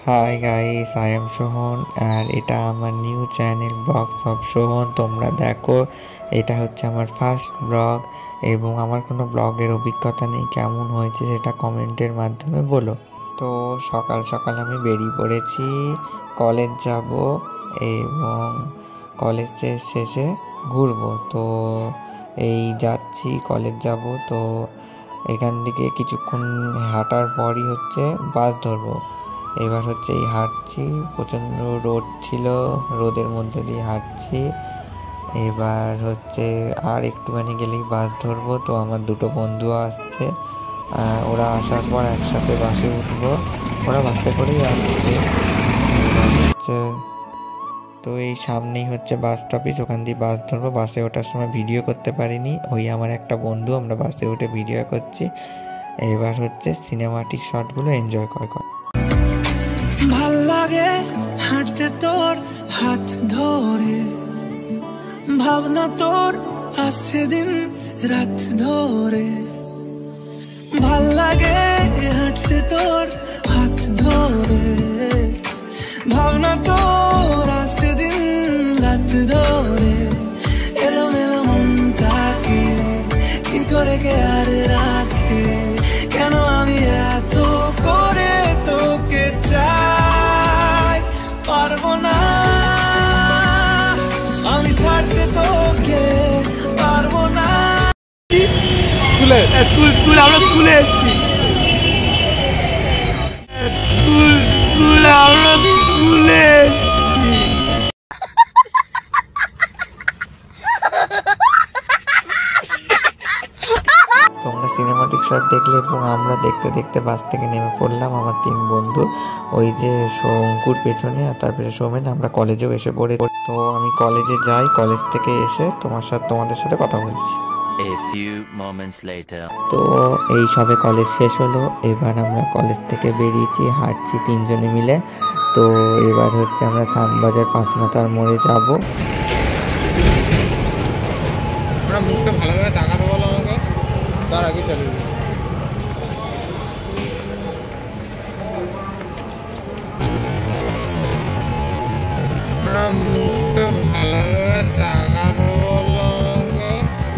High guys, I am Sohan আর এটা আমার new channel blogs of Sohan. তোমরা দেখো, এটা হচ্ছে আমার ফার্স্ট ব্লগ এবং আমার কোনো ব্লগের অভিজ্ঞতা নেই। কেমন হয়েছে সেটা কমেন্টের মাধ্যমে বলো। তো সকাল সকাল আমি বেরিয়ে পড়েছি, কলেজ যাব এবং কলেজের শেষে ঘুরবো। তো এই যাচ্ছি, কলেজ যাব। তো এখান থেকে কিছুক্ষণ হাঁটার পরই হচ্ছে বাস ধরবো। এবার হচ্ছে এই হাঁটছি, প্রচণ্ড রোদ ছিল, রোদের মধ্যে দিয়ে হাঁটছি। এবার হচ্ছে আর একটুখানি গেলেই বাস ধরবো। তো আমার দুটো বন্ধু আসছে, ওরা আসার পর একসাথে বাসে উঠবো। ওরা বাসে করেই আসছে। এবার হচ্ছে তো এই সামনেই হচ্ছে বাস স্টপেজ, ওখান দিয়ে বাস ধরবো। বাসে ওঠার সময় ভিডিও করতে পারিনি, ওই আমার একটা বন্ধু, আমরা বাসে উঠে ভিডিও করছি। এবার হচ্ছে সিনেমাটিক শটগুলো এনজয় কর। ভাল লাগে হাঁটতে তোর হাত ধরে, ভাবনা তোর আসছে দিন রাত ধরে। ভাল লাগে হাঁটতে তোর হাত ধরে, ভাবনা তোর আসছে দিন রাত ধরে। এলোমেলো মনটাকে কি করে কে আর রাখে, কেন আমি এত করে তোকে চাই। পারবো না আমি ছাড়তে তোকে, পারবো না। স্কুল আমরা স্কুলে এসেছি, আমরা স্কুলে এসেছি। তোমরা সিনেমাটিক শট দেখলে এবং আমরা দেখতে দেখতে বাস থেকে নেমে পড়লাম, আমার 3 বন্ধু। ওই যে অঙ্কুর পেছনে আর তারপরে সৌমেন। আমরা কলেজেও এসে পড়ে। তো আমি কলেজে যাই, কলেজ থেকে এসে তোমাদের সাথে কথা বলছি। A few moments later. তো এই সবে কলেজ শেষ হলো, এবার আমরা কলেজ থেকে বেরিয়েছি, হাঁটছি 3 জনে মিলে। তো এবার হচ্ছে আমরা শ্যামবাজার 5 মাথার মোড়ে যাব। মুখটা ভালোভাবে তাকাতে বলো আমাকে, তার আগে চলে মুখটা ভালোভাবে তাকাতে বলো আমাকে,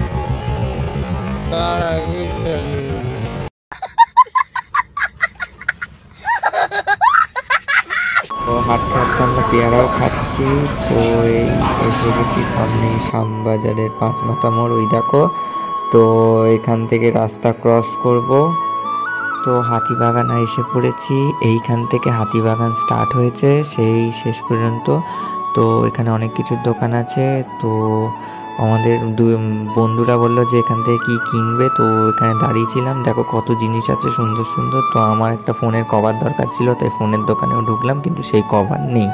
তার আগে চলে। তো হাঁটতে হাঁটতে আমরা পেয়ারাও খাচ্ছি। তো এই এসে গেছি সামনে শ্যামবাজারের 5 মাথা মোড়, ওই দেখো। তো এখান থেকে রাস্তা ক্রস করব। তো হাতিবাগানে এসে পড়েছি, এইখান থেকে হাতিবাগান স্টার্ট হয়েছে সেই শেষ পর্যন্ত। তো এখানে অনেক কিছুর দোকান আছে। তো আমাদের বন্ধুরা বললো যে এখান থেকে কী কিনবে। তো এখানে দাঁড়িয়েছিলাম, দেখো কত জিনিস আছে সুন্দর সুন্দর। তো আমার একটা ফোনের কভার দরকার ছিল, তাই ফোনের দোকানেও ঢুকলাম, কিন্তু সেই কভার নেই।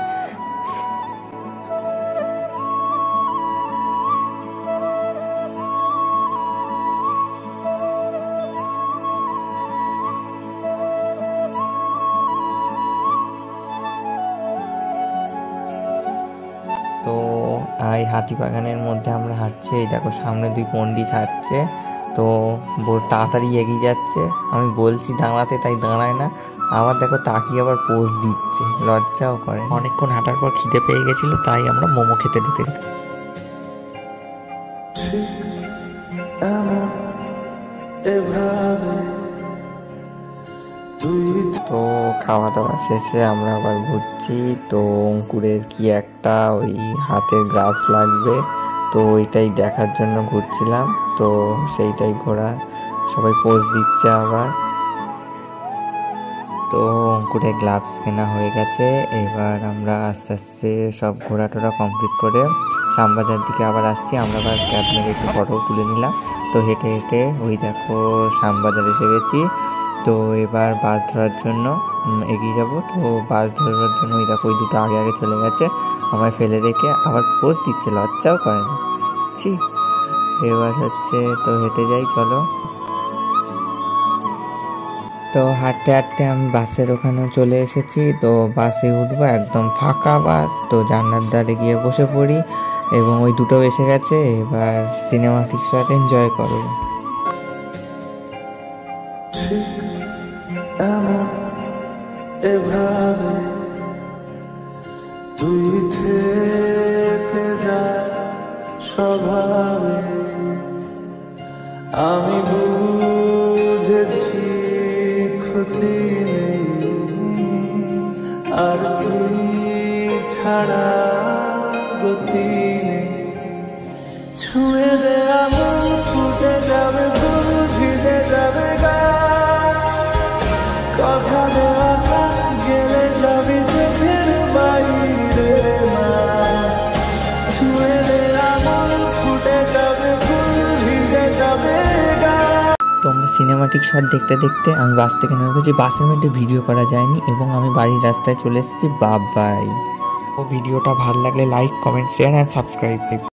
তো এই হাতিবাগানের মধ্যে আমরা হাঁটছি, এই দেখো সামনে 2 পণ্ডিত হাঁটছে। তো তাড়াতাড়ি এগিয়ে যাচ্ছে, আমি বলছি দাঁড়াতে, তাই দাঁড়ায় না। আবার দেখো তাকিয়ে আবার পোজ দিচ্ছে, লজ্জাও করে। অনেকক্ষণ হাঁটার পর খিদে পেয়ে গেছিলো, তাই আমরা মোমো খেতে ঢুকে। তো খাওয়া দাওয়া শেষে আমরা আবার ঘুরছি। তো অঙ্কুরের কি একটা ওই হাতের গ্লাভস লাগবে, তো ওইটাই দেখার জন্য ঘুরছিলাম। তো সেইটাই ঘোরা, সবাই পোজ দিচ্ছে আবার। তো অঙ্কুরের গ্লাভস কেনা হয়ে গেছে। এবার আমরা আস্তে আস্তে সব ঘোরাটোরা কমপ্লিট করে শ্যামবাজার দিকে আবার আসছি। আমরা আবার ক্যাব মেরে একটু ফটো তুলে নিলাম। তো হেঁটে হেঁটে ওই দেখো শ্যামবাজার এসে গেছি। তো এবার বাস ধরার জন্য এগিয়ে যাব। তো বাস ধরার জন্য ওই দেখো ওই দুটো আগে আগে চলে গেছে, আমায় ফেলে রেখে আবার পোজ দিচ্ছে, লজ্জাও করে না। এবার হচ্ছে তো হেঁটে যাই, চলো। তো হাঁটতে হাঁটতে আমি বাসের ওখানে চলে এসেছি। তো বাসে উঠবো, একদম ফাঁকা বাস। তো জানলার ধারে গিয়ে বসে পড়ি এবং ওই দুটো এসে গেছে। এবার সিনেমাটিক শট এনজয় করো। এভাবে তুই থেকে যা স্বভাবে, আমি বুঝেছি ক্ষতি নেই, আর তুই ছাড়া গতি নেই। ছুঁয়ে দে আগুন, ফুটে যাবে ফুল, ভিজে যাবে গা, কথা দেওয়া থাক, গেলে যাবি চোখের বাইরে না। ছুঁয়ে দে আগুন, ফুটে যাবে ফুল, ভিজে যাবে গা। তোমরা সিনেমাটিক শট দেখতে দেখতে আমি বাস থেকে নেমে গেছি। বাসের মধ্যে ভিডিও করা যায়নি এবং আমি বাড়ির রাস্তায় চলে এসেছি। বাই। ও ভিডিওটা ভালো লাগলে like, comment, share and subscribe.